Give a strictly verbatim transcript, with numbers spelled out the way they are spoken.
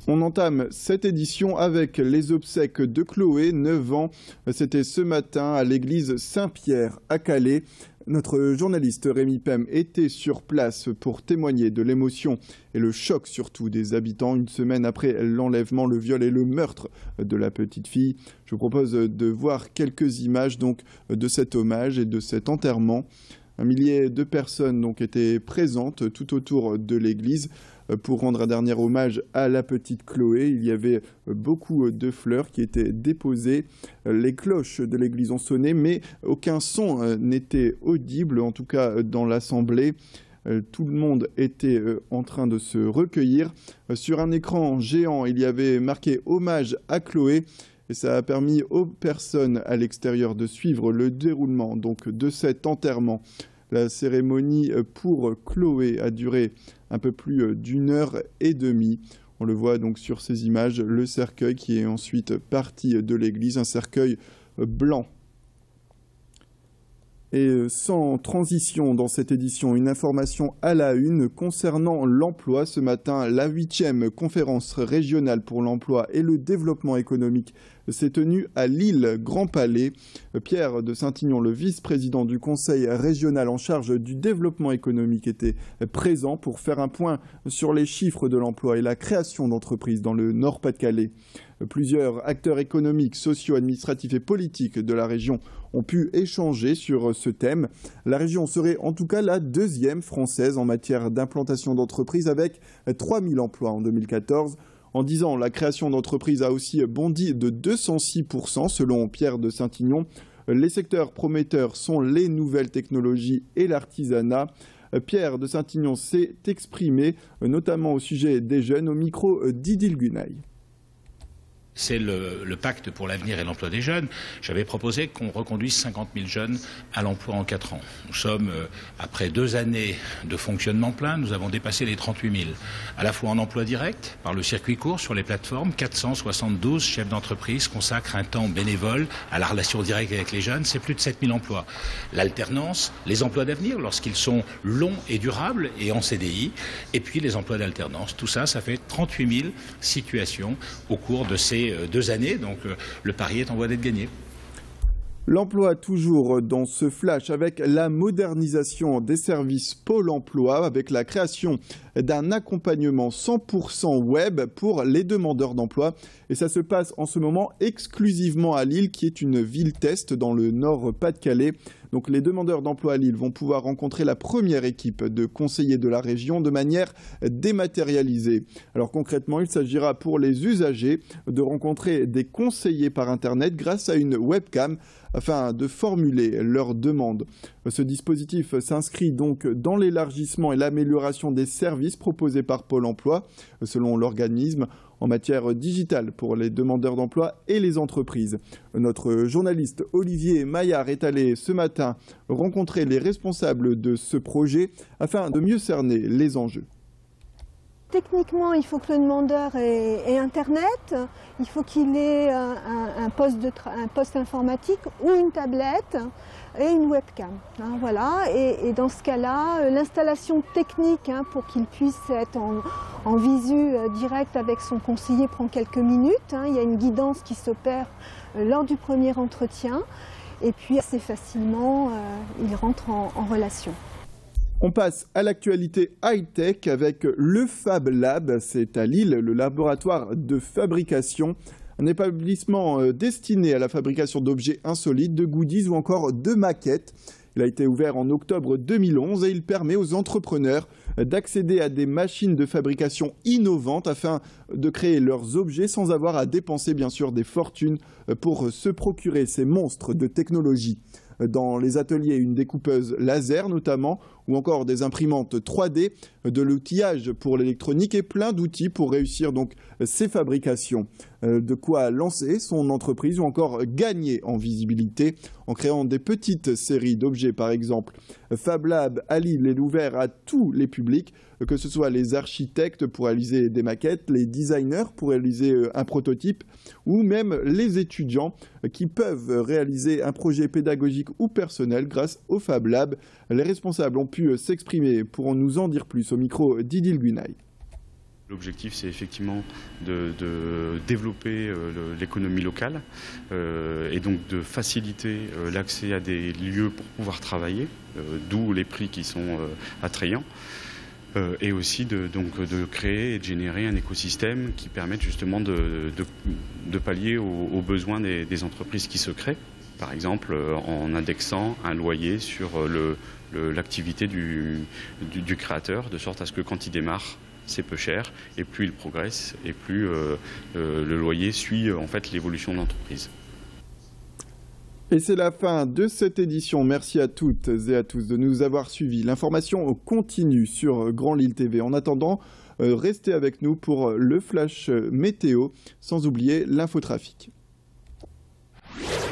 On entame cette édition avec les obsèques de Chloé, neuf ans. C'était ce matin à l'église Saint-Pierre à Calais. Notre journaliste Rémi Pem était sur place pour témoigner de l'émotion et le choc surtout des habitants une semaine après l'enlèvement, le viol et le meurtre de la petite fille. Je vous propose de voir quelques images donc de cet hommage et de cet enterrement. Un millier de personnes donc étaient présentes tout autour de l'église pour rendre un dernier hommage à la petite Chloé. Il y avait beaucoup de fleurs qui étaient déposées. Les cloches de l'église ont sonné, mais aucun son n'était audible, en tout cas dans l'assemblée. Tout le monde était en train de se recueillir. Sur un écran géant, il y avait marqué « Hommage à Chloé ». Et ça a permis aux personnes à l'extérieur de suivre le déroulement donc, de cet enterrement. La cérémonie pour Chloé a duré un peu plus d'une heure et demie. On le voit donc sur ces images, le cercueil qui est ensuite parti de l'église, un cercueil blanc. Et sans transition dans cette édition, une information à la une concernant l'emploi. Ce matin, la huitième conférence régionale pour l'emploi et le développement économique s'est tenue à Lille, Grand Palais. Pierre de Saint-Ignon, le vice-président du conseil régional en charge du développement économique, était présent pour faire un point sur les chiffres de l'emploi et la création d'entreprises dans le Nord-Pas-de-Calais. Plusieurs acteurs économiques, sociaux, administratifs et politiques de la région ont pu échanger sur ce thème. La région serait en tout cas la deuxième française en matière d'implantation d'entreprises avec trois mille emplois en deux mille quatorze. En dix ans, la création d'entreprises a aussi bondi de deux cent six pour cent selon Pierre de Saint-Ignon. Les secteurs prometteurs sont les nouvelles technologies et l'artisanat. Pierre de Saint-Ignon s'est exprimé notamment au sujet des jeunes au micro d'Idil Gunaï. C'est le, le pacte pour l'avenir et l'emploi des jeunes. J'avais proposé qu'on reconduise cinquante mille jeunes à l'emploi en quatre ans. Nous sommes, euh, après deux années de fonctionnement plein, nous avons dépassé les trente-huit mille. À la fois en emploi direct, par le circuit court sur les plateformes, quatre cent soixante-douze chefs d'entreprise consacrent un temps bénévole à la relation directe avec les jeunes, c'est plus de sept mille emplois. L'alternance, les emplois d'avenir lorsqu'ils sont longs et durables et en C D I, et puis les emplois d'alternance. Tout ça, ça fait trente-huit mille situations au cours de ces deux années, donc euh, le pari est en voie d'être gagné. L'emploi toujours dans ce flash avec la modernisation des services Pôle emploi, avec la création d'un accompagnement cent pour cent web pour les demandeurs d'emploi. Et ça se passe en ce moment exclusivement à Lille, qui est une ville test dans le Nord-Pas-de-Calais. Donc les demandeurs d'emploi à Lille vont pouvoir rencontrer la première équipe de conseillers de la région de manière dématérialisée. Alors concrètement, il s'agira pour les usagers de rencontrer des conseillers par Internet grâce à une webcam afin de formuler leurs demandes. Ce dispositif s'inscrit donc dans l'élargissement et l'amélioration des services proposés par Pôle emploi, selon l'organisme, en matière digitale pour les demandeurs d'emploi et les entreprises. Notre journaliste Olivier Maillard est allé ce matin rencontrer les responsables de ce projet afin de mieux cerner les enjeux. Techniquement, il faut que le demandeur ait, ait Internet, il faut qu'il ait un, un, un, poste de un poste informatique ou une tablette et une webcam. Hein, voilà. et, et dans ce cas-là, l'installation technique hein, pour qu'il puisse être en, en visu euh, direct avec son conseiller prend quelques minutes. Hein, il y a une guidance qui s'opère euh, lors du premier entretien et puis assez facilement, euh, il rentre en, en relation. On passe à l'actualité high-tech avec le Fab Lab. C'est à Lille, le laboratoire de fabrication. Un établissement destiné à la fabrication d'objets insolites, de goodies ou encore de maquettes. Il a été ouvert en octobre deux mille onze et il permet aux entrepreneurs d'accéder à des machines de fabrication innovantes afin de créer leurs objets sans avoir à dépenser bien sûr des fortunes pour se procurer ces monstres de technologie. Dans les ateliers, une découpeuse laser notamment, ou encore des imprimantes trois D, de l'outillage pour l'électronique et plein d'outils pour réussir donc ces fabrications. De quoi lancer son entreprise ou encore gagner en visibilité en créant des petites séries d'objets par exemple. Fab Lab à Lille est ouvert à tous les publics, que ce soit les architectes pour réaliser des maquettes, les designers pour réaliser un prototype ou même les étudiants qui peuvent réaliser un projet pédagogique ou personnel grâce au Fab Lab. Les responsables ont pu s'exprimer pour nous en dire plus au micro d'Idil Gunaï. L'objectif, c'est effectivement de, de développer euh, l'économie locale euh, et donc de faciliter euh, l'accès à des lieux pour pouvoir travailler, euh, d'où les prix qui sont euh, attrayants, euh, et aussi de, donc, de créer et de générer un écosystème qui permette justement de, de, de pallier aux, aux besoins des, des entreprises qui se créent, par exemple euh, en indexant un loyer sur le, le, l'activité du, du, du créateur, de sorte à ce que quand il démarre, c'est peu cher, et plus il progresse, et plus euh, euh, le loyer suit en fait l'évolution de l'entreprise. Et c'est la fin de cette édition. Merci à toutes et à tous de nous avoir suivis. L'information continue sur Grand Lille T V. En attendant, euh, restez avec nous pour le flash météo, sans oublier l'infotrafic.